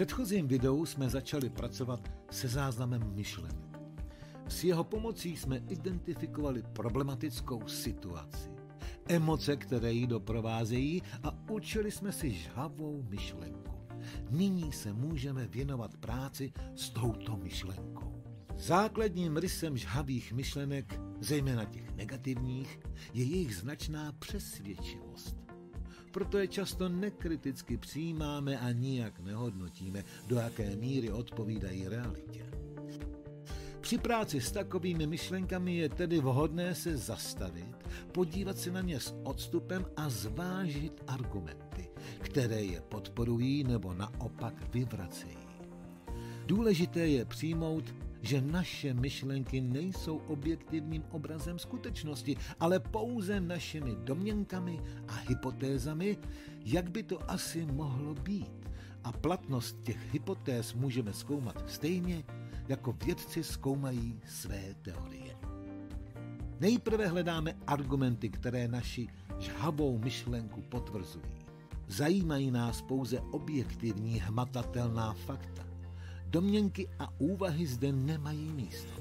předchozím videu jsme začali pracovat se záznamem myšlenek. S jeho pomocí jsme identifikovali problematickou situaci, emoce, které ji doprovázejí a učili jsme si žhavou myšlenku. Nyní se můžeme věnovat práci s touto myšlenkou. Základním rysem žhavých myšlenek, zejména těch negativních, je jejich značná přesvědčivost. Proto je často nekriticky přijímáme a nijak nehodnotíme, do jaké míry odpovídají realitě. Při práci s takovými myšlenkami je tedy vhodné se zastavit, podívat se na ně s odstupem a zvážit argumenty, které je podporují nebo naopak vyvracejí. Důležité je přijmout, že naše myšlenky nejsou objektivním obrazem skutečnosti, ale pouze našimi domněnkami a hypotézami, jak by to asi mohlo být. A platnost těch hypotéz můžeme zkoumat stejně, jako vědci zkoumají své teorie. Nejprve hledáme argumenty, které naši žhavou myšlenku potvrzují. Zajímají nás pouze objektivní hmatatelná fakta. Domněnky a úvahy zde nemají místo.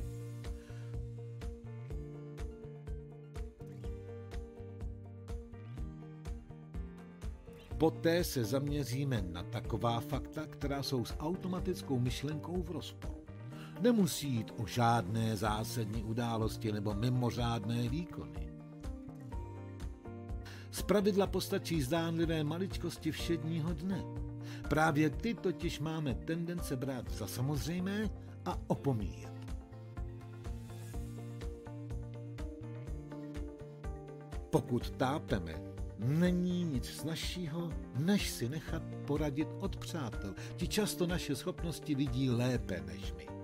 Poté se zaměříme na taková fakta, která jsou s automatickou myšlenkou v rozporu. Nemusí jít o žádné zásadní události nebo mimořádné výkony. Zpravidla postačí zdánlivé maličkosti všedního dne. Právě ty totiž máme tendence brát za samozřejmé a opomíjet. Pokud tápeme, není nic snazšího, než si nechat poradit od přátel. Ti často naše schopnosti vidí lépe než my.